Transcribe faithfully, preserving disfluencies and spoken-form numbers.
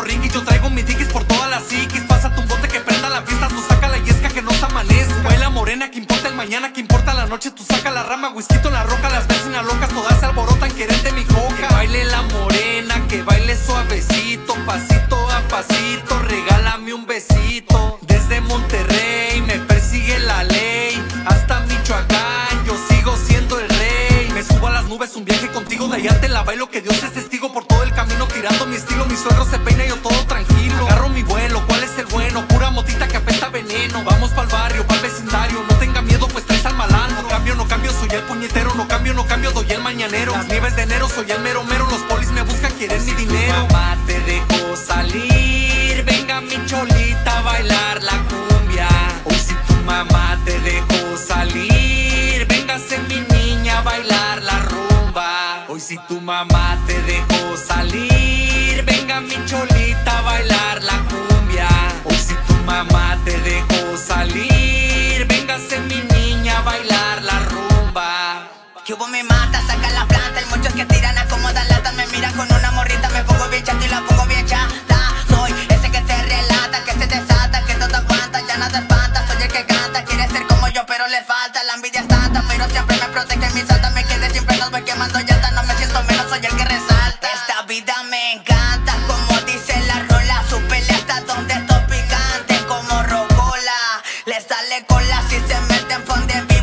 Ricky. Yo traigo mi diquis por todas las psiquis. Pásate un bote que prenda la fiesta, tú saca la yesca que no se amanezca. Baila morena, que importa el mañana, que importa la noche. Tú saca la rama, whisky en la roca. Las vecinas locas todas se alborotan, quieren de mi coca. Que baile la morena, que baile suavecito, pasito a pasito, regálame un besito. Desde Monterrey me persigue la ley, hasta Michoacán yo sigo siendo el rey. Me subo a las nubes, un viaje contigo, de allá te la bailo, que Dios es testigo. Por todo el camino tirando mi estilo, mi suegro se peina y yo todo tranquilo. Agarro mi vuelo, ¿cuál es el bueno? Pura motita que apesta veneno. Vamos pa'l barrio, pa'l vecindario, no tenga miedo pues traes al malandro. No cambio, no cambio, soy el puñetero, no cambio, no cambio, doy el mañanero. Las nieves de enero, soy el mero mero, los polis me buscan, quieren mi dinero. Mamá te dejó salir, venga mi cholita a bailar la cumbia. Hoy si tu mamá te dejó salir, véngase mi niña a bailar la rumba. Hoy si tu mamá te dejó salir, venga mi cholita a bailar la cumbia. Hoy si tu mamá te dejó salir, véngase mi niña a bailar la rumba. Que hubo me mata, saca la planta. Hay muchos que tiran, acomodan latas. Me miran con una morrita, me pongo bien chato y la pongo bien chata. Soy ese que te relata, que se desata, que todo aguanta, ya nada espanta. Soy el que canta, quiere ser como yo pero le falta. La envidia es tanta, pero siempre me protege mi santa. Me quedé siempre, los voy quemando llanta. No me siento menos, soy el que resalta. Esta vida me encanta, como dice la rola. Su pelea está donde estoy picante, como rocola. Le sale cola si se mete en fondo.